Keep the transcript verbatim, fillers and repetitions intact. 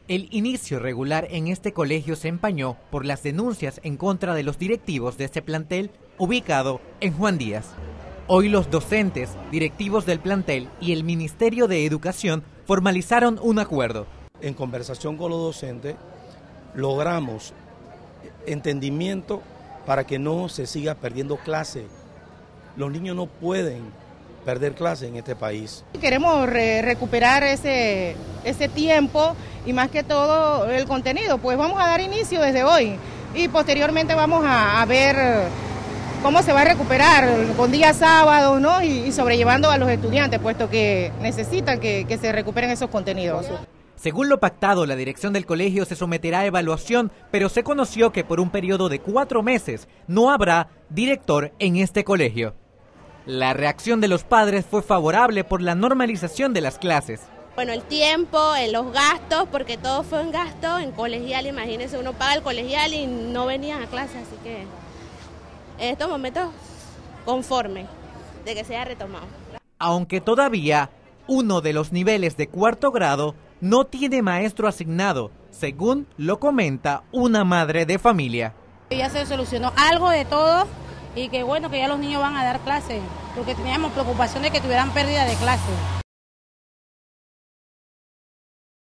El inicio regular en este colegio se empañó por las denuncias en contra de los directivos de este plantel ubicado en Juan Díaz. Hoy los docentes, directivos del plantel y el Ministerio de Educación formalizaron un acuerdo. En conversación con los docentes logramos entendimiento para que no se siga perdiendo clase. Los niños no pueden perder clase en este país. Queremos re recuperar ese, ese tiempo y más que todo el contenido, pues vamos a dar inicio desde hoy y posteriormente vamos a, a ver cómo se va a recuperar con días sábados, ¿no? y, y sobrellevando a los estudiantes, puesto que necesitan que, que se recuperen esos contenidos. Según lo pactado, la dirección del colegio se someterá a evaluación, pero se conoció que por un periodo de cuatro meses no habrá director en este colegio. La reacción de los padres fue favorable por la normalización de las clases. Bueno, el tiempo, los gastos, porque todo fue en gasto, en colegial, imagínense, uno paga el colegial y no venían a clase, así que en estos momentos conforme de que se haya retomado. Aunque todavía uno de los niveles de cuarto grado no tiene maestro asignado, según lo comenta una madre de familia. Ya se solucionó algo de todo y que bueno que ya los niños van a dar clases, porque teníamos preocupación de que tuvieran pérdida de clases.